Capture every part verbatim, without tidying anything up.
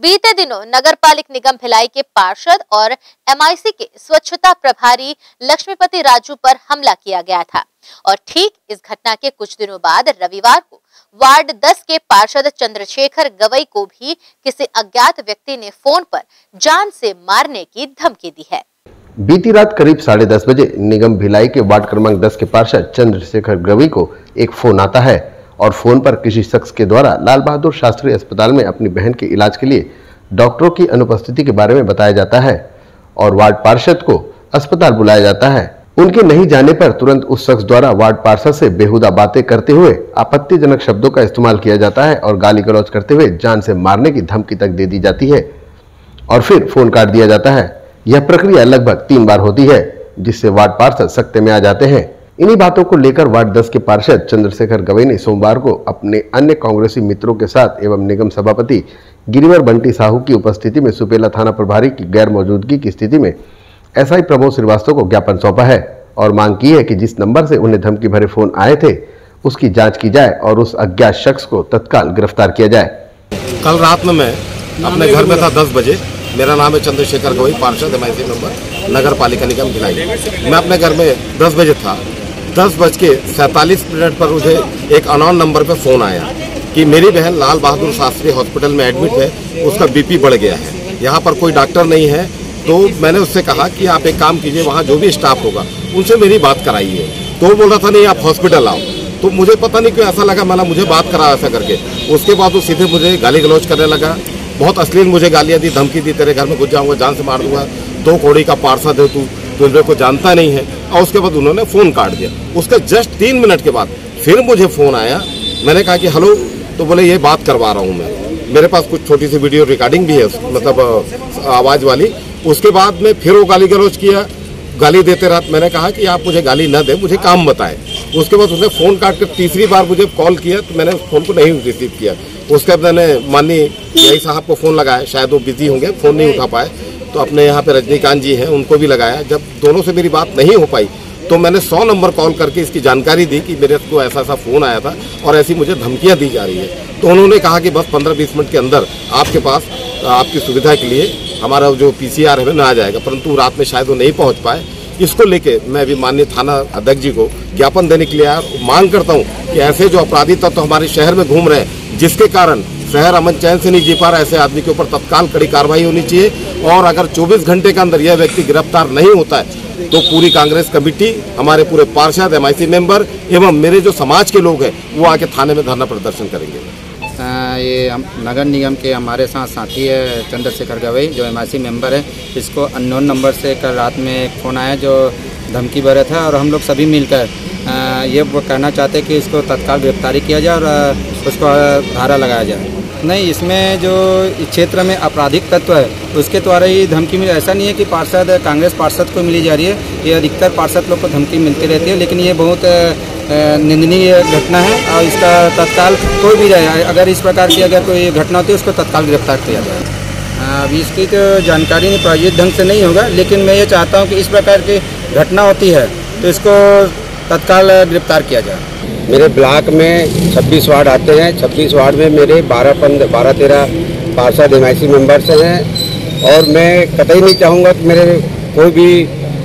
बीते दिनों नगर पालिक निगम भिलाई के पार्षद और एमआईसी के स्वच्छता प्रभारी लक्ष्मीपति राजू पर हमला किया गया था और ठीक इस घटना के कुछ दिनों बाद रविवार को वार्ड दस के पार्षद चंद्रशेखर गवई को भी किसी अज्ञात व्यक्ति ने फोन पर जान से मारने की धमकी दी है। बीती रात करीब साढ़े दस बजे निगम भिलाई के वार्ड क्रमांक दस के पार्षद चंद्रशेखर गवई को एक फोन आता है और फोन पर किसी शख्स के द्वारा लाल बहादुर शास्त्री अस्पताल में अपनी बहन के इलाज के लिए डॉक्टरों की अनुपस्थिति के बारे में बताया जाता है और वार्ड पार्षद को अस्पताल बुलाया जाता है। उनके नहीं जाने पर तुरंत उस शख्स द्वारा वार्ड पार्षद से बेहुदा बातें करते हुए आपत्तिजनक शब्दों का इस्तेमाल किया जाता है और गाली गलौज करते हुए जान से मारने की धमकी तक दे दी जाती है और फिर फोन काट दिया जाता है। यह प्रक्रिया लगभग तीन बार होती है जिससे वार्ड पार्षद सख्ते में आ जाते हैं। इन्हीं बातों को लेकर वार्ड दस के पार्षद चंद्रशेखर गवई ने सोमवार को अपने अन्य कांग्रेसी मित्रों के साथ एवं निगम सभापति गिरिवर बंटी साहू की उपस्थिति में सुपेला थाना प्रभारी की गैर मौजूदगी की स्थिति में एसआई प्रमोद श्रीवास्तव को ज्ञापन सौंपा है और मांग की है कि जिस नंबर से उन्हें धमकी भरे फोन आए थे उसकी जांच की जाए और उस अज्ञात शख्स को तत्काल गिरफ्तार किया जाए। कल रात में मैं अपने घर में था दस बजे। मेरा नाम है चंद्रशेखर गवई, पार्षद एमआईसी मेंबर नगर पालिका निगम भिलाई। मैं अपने घर में दस बजे था। दस बज के सैंतालीस मिनट पर मुझे एक अननोन नंबर पर फोन आया कि मेरी बहन लाल बहादुर शास्त्री हॉस्पिटल में एडमिट है, उसका बीपी बढ़ गया है, यहाँ पर कोई डॉक्टर नहीं है। तो मैंने उससे कहा कि आप एक काम कीजिए, वहाँ जो भी स्टाफ होगा उनसे मेरी बात कराइए। तो वो बोल रहा था नहीं आप हॉस्पिटल आओ। तो मुझे पता नहीं क्यों ऐसा लगा, मैंने मुझे बात करा ऐसा करके। उसके बाद वो सीधे मुझे गाली गलौज करने लगा, बहुत अश्लील मुझे गालियाँ दी, धमकी दी, तेरे घर में घुस जाऊँगा, जान से मार दूंगा, दो कौड़ी का पार्षद है तू, तुझे को जानता नहीं है। और उसके बाद उन्होंने फ़ोन काट दिया। उसके जस्ट तीन मिनट के बाद फिर मुझे फ़ोन आया। मैंने कहा कि हेलो, तो बोले ये बात करवा रहा हूँ मैं, मेरे पास कुछ छोटी सी वीडियो रिकॉर्डिंग भी है, मतलब आवाज़ वाली। उसके बाद में फिर वो गाली गलौज किया, गाली देते रहा। मैंने कहा कि आप मुझे गाली न दें, मुझे काम बताएं। उसके बाद उसने फ़ोन काट कर तीसरी बार मुझे कॉल किया तो मैंने उस फ़ोन को नहीं रिसीव किया। उसके बाद मैंने माननीय यही साहब को फ़ोन लगाया, शायद वो बिजी होंगे, फ़ोन नहीं उठा पाए। तो अपने यहाँ पे रजनीकांत जी हैं, उनको भी लगाया। जब दोनों से मेरी बात नहीं हो पाई तो मैंने सौ नंबर कॉल करके इसकी जानकारी दी कि मेरे को ऐसा ऐसा फ़ोन आया था और ऐसी मुझे धमकियाँ दी जा रही है। तो उन्होंने कहा कि बस पंद्रह बीस मिनट के अंदर आपके पास आपकी सुविधा के लिए हमारा जो पीसीआर है ना आ जाएगा, परंतु रात में शायद वो नहीं पहुँच पाए। इसको लेके मैं भी माननीय थाना अध्यक्ष जी को ज्ञापन देने के लिए आया। मांग करता हूँ कि ऐसे जो अपराधी तत्व तो हमारे शहर में घूम रहे हैं, जिसके कारण शहर अमन चैन से नहीं जी पा रहा, ऐसे आदमी के ऊपर तत्काल कड़ी कार्रवाई होनी चाहिए। और अगर चौबीस घंटे के अंदर यह व्यक्ति गिरफ्तार नहीं होता है तो पूरी कांग्रेस कमेटी, हमारे पूरे पार्षद, एमआईसी मेंबर एवं मेरे जो समाज के लोग हैं वो आके थाने में धरना प्रदर्शन करेंगे। आ, ये हम नगर निगम के हमारे साथ साथी है चंद्रशेखर गवई, जो एमआईसी मेंबर है। इसको अननोन नंबर से कल रात में एक फ़ोन आया जो धमकी भरा था और हम लोग सभी मिलकर आ, ये वो कहना चाहते हैं कि इसको तत्काल गिरफ्तारी किया जाए और आ, उसको धारा लगाया जाए। नहीं, इसमें जो इस क्षेत्र में आपराधिक तत्व है उसके द्वारा ही धमकी मिली। ऐसा नहीं है कि पार्षद कांग्रेस पार्षद को मिली जा रही है, ये अधिकतर पार्षद लोग को धमकी मिलती रहती है। लेकिन ये बहुत निंदनीय घटना है और इसका तत्काल कोई भी रहे, अगर इस प्रकार की अगर कोई घटना होती है उसको तत्काल गिरफ्तार किया जाए। अभी इसकी तो जानकारी नहीं, प्रायोजित ढंग से नहीं होगा, लेकिन मैं ये चाहता हूँ कि इस प्रकार की घटना होती है तो इसको तत्काल गिरफ्तार किया जाए। मेरे ब्लॉक में छब्बीस वार्ड आते हैं। छब्बीस वार्ड में मेरे बारह पंद्रह बारह तेरह पार्षद एमआईसी मेंबर्स हैं और मैं कतई नहीं चाहूँगा कि मेरे कोई भी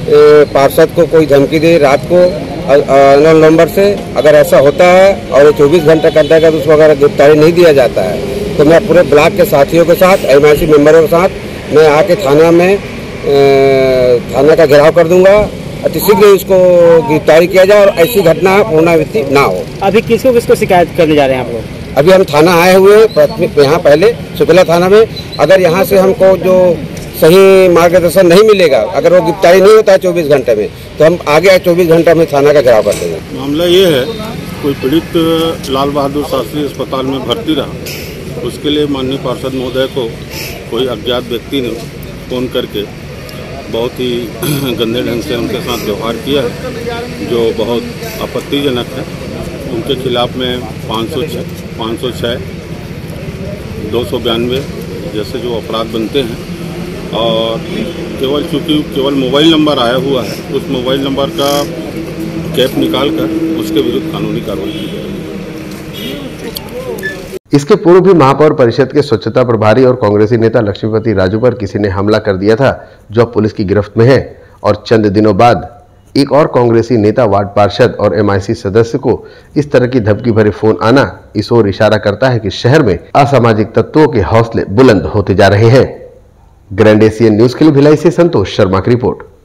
पार्षद को कोई धमकी दे रात को अननोन नंबर से। अगर ऐसा होता है और चौबीस घंटे के अंतर्गत उसको अगर गिरफ्तारी नहीं दिया जाता है तो मैं पूरे ब्लॉक के साथियों के साथ, एमआईसी मेंबरों के साथ मैं आके थाना में थाना का घेराव कर दूंगा। अति शीघ्र इसको गिरफ्तारी किया जाए और ऐसी घटना पुनरावृत्ति ना हो। अभी किसको किसको शिकायत करने जा रहे हैं आप लोग? अभी हम थाना आए हुए प्राथमिक यहाँ पहले सुपेला थाना में। अगर यहाँ से हमको जो सही मार्गदर्शन नहीं मिलेगा, अगर वो गिरफ्तारी नहीं होता है चौबीस घंटे में, तो हम आगे चौबीस घंटे में थाना का घेराव कर देंगे। मामला ये है, कोई पीड़ित लाल बहादुर शास्त्री अस्पताल में भर्ती रहा, उसके लिए माननीय पार्षद महोदय को कोई अज्ञात व्यक्ति ने फ़ोन करके बहुत ही गंदे ढंग से उनके साथ व्यवहार किया है, जो बहुत आपत्तिजनक है। उनके खिलाफ में पाँच सौ छः पाँच सौ छः दो सौ बयानवे जैसे जो अपराध बनते हैं और केवल चूँकि केवल मोबाइल नंबर आया हुआ है, उस मोबाइल नंबर का कैप निकाल कर उसके विरुद्ध कानूनी कार्रवाई की जाएगी। इसके पूर्व भी महापौर परिषद के स्वच्छता प्रभारी और कांग्रेसी नेता लक्ष्मीपति राजू पर किसी ने हमला कर दिया था, जो अब पुलिस की गिरफ्त में है। और चंद दिनों बाद एक और कांग्रेसी नेता, वार्ड पार्षद और एमआईसी सदस्य को इस तरह की धमकी भरे फोन आना इस ओर इशारा करता है कि शहर में असामाजिक तत्वों के हौसले बुलंद होते जा रहे हैं। ग्रैंड एशियन न्यूज के लिए भिलाई से संतोष शर्मा की रिपोर्ट।